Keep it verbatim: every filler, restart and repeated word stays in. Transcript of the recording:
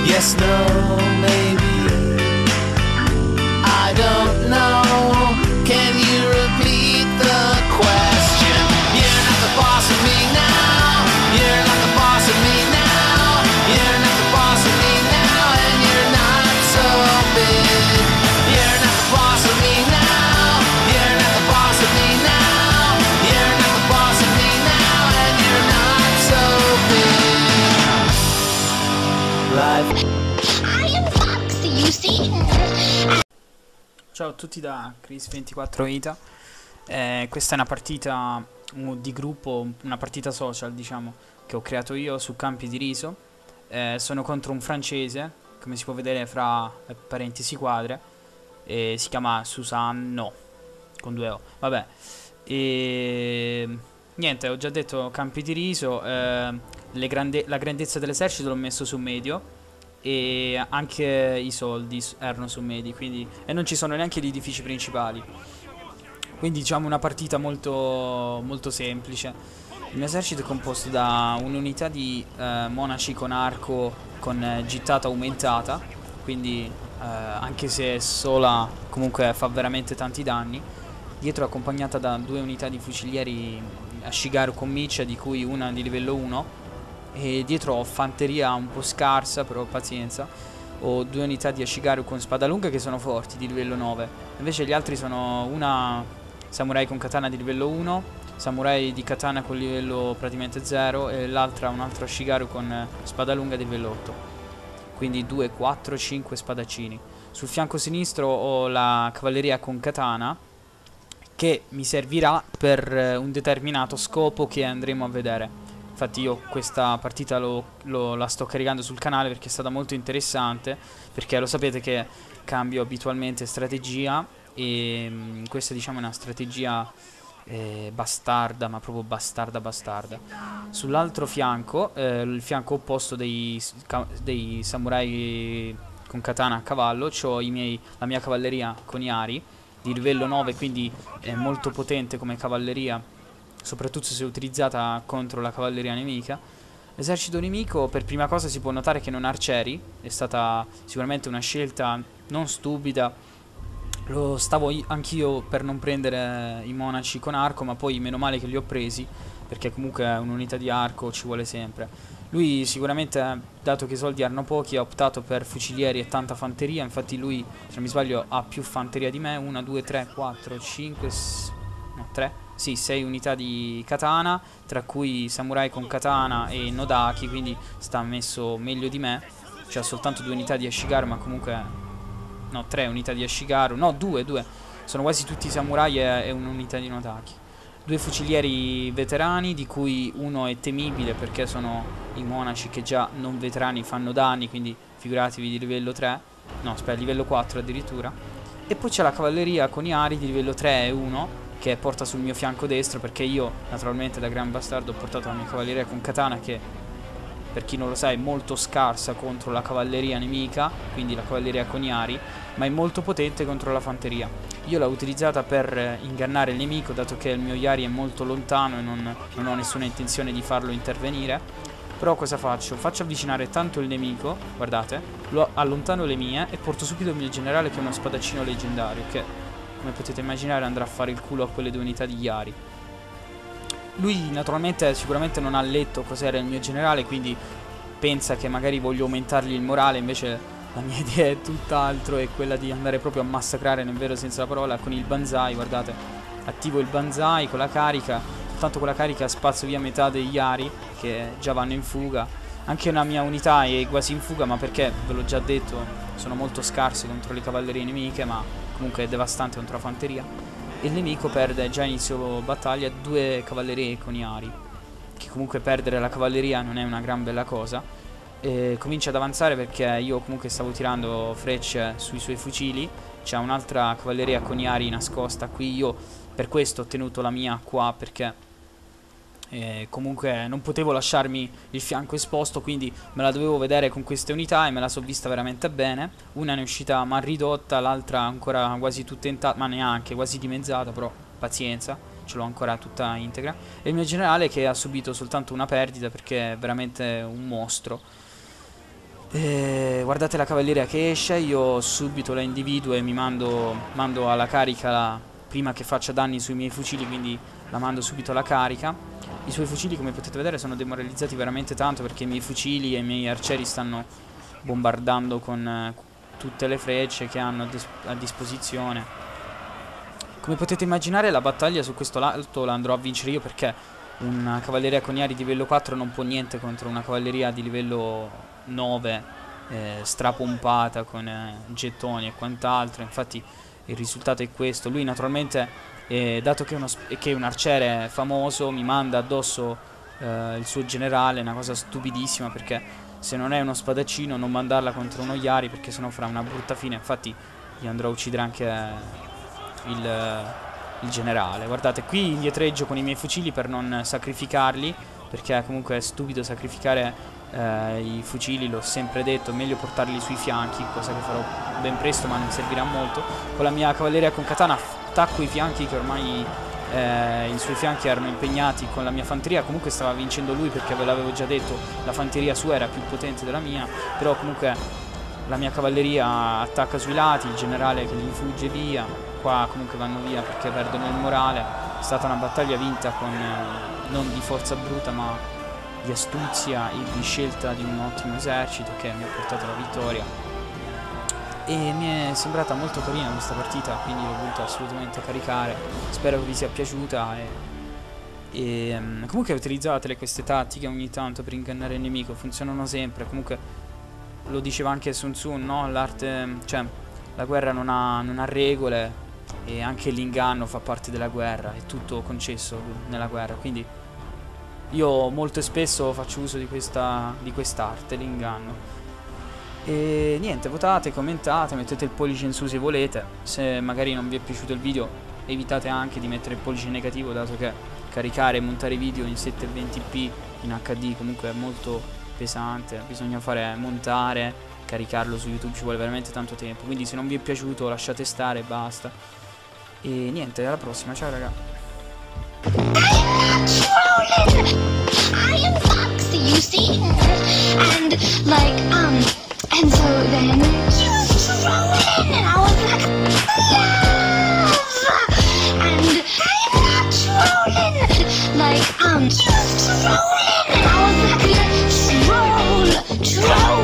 Yes, no, maybe. I don't know. Can you repeat the question? You're not the boss of me now. You're not the boss of me now. You're not the boss of me now. And you're not so big. You're not the boss of me now. You're not the boss of me now. You're not the boss of me now. And you're not so big. Life. I am Foxy, you see. Ciao a tutti da Chris ventiquattro Vita. Eh, questa è una partita uh, di gruppo, una partita social, diciamo, che ho creato io su campi di riso. Eh, sono contro un francese, come si può vedere fra eh, parentesi quadre, e si chiama Susanno, con due O. Vabbè, e niente, ho già detto campi di riso. Eh, le grande la grandezza dell'esercito l'ho messo su medio. E anche i soldi erano su medi, quindi, e non ci sono neanche gli edifici principali. Quindi diciamo una partita molto, molto semplice. Il mio esercito è composto da un'unità di eh, monaci con arco con eh, gittata aumentata. Quindi eh, anche se sola comunque fa veramente tanti danni. Dietro è accompagnata da due unità di fucilieri Ashigaru con miccia, di cui una di livello uno. E dietro ho fanteria un po' scarsa, però pazienza. Ho due unità di Ashigaru con spada lunga che sono forti, di livello nove. Invece gli altri sono una samurai con katana di livello uno, samurai di katana con livello praticamente zero, e l'altra un altro Ashigaru con spada lunga di livello otto. Quindi due, quattro, cinque spadaccini. Sul fianco sinistro ho la cavalleria con katana, che mi servirà per un determinato scopo che andremo a vedere. Infatti io questa partita lo, lo, la sto caricando sul canale perché è stata molto interessante, perché lo sapete che cambio abitualmente strategia, e mh, questa diciamo è una strategia eh, bastarda, ma proprio bastarda bastarda. Sull'altro fianco, eh, il fianco opposto dei, dei samurai con katana a cavallo, ho i miei, la mia cavalleria con i ari di livello nove, quindi è molto potente come cavalleria, soprattutto se utilizzata contro la cavalleria nemica. L'esercito nemico, per prima cosa si può notare che non ha arcieri. È stata sicuramente una scelta non stupida. Lo stavo anch'io per non prendere i monaci con arco, ma poi meno male che li ho presi, perché comunque un'unità di arco ci vuole sempre. Lui sicuramente, dato che i soldi erano pochi, ha optato per fucilieri e tanta fanteria. Infatti lui, se non mi sbaglio, ha più fanteria di me. Una, due, tre, quattro, cinque, no, tre. Sì, sei unità di katana, tra cui samurai con katana e nodaki, quindi sta messo meglio di me. C'ha soltanto due unità di Ashigaru, ma comunque... no, tre unità di Ashigaru. No, due, due. Sono quasi tutti samurai e, e un'unità di nodaki. Due fucilieri veterani, di cui uno è temibile perché sono i monaci che già non veterani fanno danni, quindi figuratevi di livello tre. No, aspetta, livello quattro addirittura. E poi c'è la cavalleria con i ari di livello tre e uno, che porta sul mio fianco destro, perché io naturalmente da gran bastardo ho portato la mia cavalleria con katana, che per chi non lo sa è molto scarsa contro la cavalleria nemica, quindi la cavalleria con i ari, ma è molto potente contro la fanteria. Io l'ho utilizzata per ingannare il nemico, dato che il mio Yari è molto lontano e non, non ho nessuna intenzione di farlo intervenire. Però cosa faccio? Faccio avvicinare tanto il nemico, guardate, lo allontano le mie e porto subito il mio generale, che è uno spadaccino leggendario, che come potete immaginare andrà a fare il culo a quelle due unità di Yari. Lui naturalmente sicuramente non ha letto cos'era il mio generale, quindi pensa che magari voglio aumentargli il morale. Invece la mia idea è tutt'altro, è quella di andare proprio a massacrare, nel vero senso della parola, con il banzai. Guardate, attivo il banzai con la carica, soltanto con la carica spazzo via metà degli Yari che già vanno in fuga. Anche una mia unità è quasi in fuga, ma perché, ve l'ho già detto, sono molto scarsi contro le cavallerie nemiche, ma comunque è devastante contro la fanteria. E il nemico perde già a inizio battaglia due cavallerie con i ari, che comunque perdere la cavalleria non è una gran bella cosa. E comincia ad avanzare perché io comunque stavo tirando frecce sui suoi fucili. C'è un'altra cavalleria con i ari nascosta qui. Io per questo ho tenuto la mia qua, perché E comunque non potevo lasciarmi il fianco esposto, quindi me la dovevo vedere con queste unità, e me la so vista veramente bene. Una ne è uscita mal ridotta, l'altra ancora quasi tutta intatta, ma neanche, quasi dimezzata, però pazienza, ce l'ho ancora tutta integra. E il mio generale che ha subito soltanto una perdita perché è veramente un mostro. E guardate la cavalleria che esce, io subito la individuo e mi mando, mando alla carica la, prima che faccia danni sui miei fucili, quindi la mando subito alla carica. I suoi fucili, come potete vedere, sono demoralizzati veramente tanto perché i miei fucili e i miei arcieri stanno bombardando con eh, tutte le frecce che hanno a, dis a disposizione. Come potete immaginare, la battaglia su questo lato la andrò a vincere io, perché una cavalleria coniari di livello quattro non può niente contro una cavalleria di livello nove eh, strapompata con eh, gettoni e quant'altro. Infatti il risultato è questo. Lui naturalmente, eh, dato che è, uno che è un arciere famoso, mi manda addosso eh, il suo generale, una cosa stupidissima, perché se non è uno spadaccino non mandarla contro uno Yari, perché sennò farà una brutta fine. Infatti gli andrò a uccidere anche eh, il, il generale. Guardate, qui indietreggio con i miei fucili per non sacrificarli, perché comunque è stupido sacrificare eh, i fucili, l'ho sempre detto, è meglio portarli sui fianchi, cosa che farò ben presto ma non servirà molto. Con la mia cavalleria con katana attacco i fianchi che ormai eh, i suoi fianchi erano impegnati con la mia fanteria. Comunque stava vincendo lui, perché ve l'avevo già detto, la fanteria sua era più potente della mia, però comunque la mia cavalleria attacca sui lati, il generale che gli fugge via. Qua comunque vanno via perché perdono il morale. È stata una battaglia vinta con eh, non di forza bruta ma di astuzia e di scelta di un ottimo esercito che mi ha portato alla vittoria. E mi è sembrata molto carina questa partita, quindi l'ho voluta assolutamente caricare. Spero che vi sia piaciuta e, e um, comunque utilizzatele queste tattiche ogni tanto per ingannare il nemico, funzionano sempre. Comunque lo diceva anche Sun Tzu, no? L'arte, cioè la guerra non ha, non ha regole, e anche l'inganno fa parte della guerra, è tutto concesso nella guerra. Quindi io molto spesso faccio uso di questa di quest'arte, l'inganno. E niente, votate, commentate, mettete il pollice in su se volete. Se magari non vi è piaciuto il video, evitate anche di mettere il pollice negativo, dato che caricare e montare video in settecentoventi p in H D comunque è molto pesante. Bisogna fare montare, caricarlo su YouTube, ci vuole veramente tanto tempo. Quindi se non vi è piaciuto lasciate stare e basta. E niente, alla prossima, ciao raga. I am Foxy, you see? And like, um, and so then you rolling, and I was like, love! And I'm not rolling, like, um, just rolling, and I was like, let's roll, roll.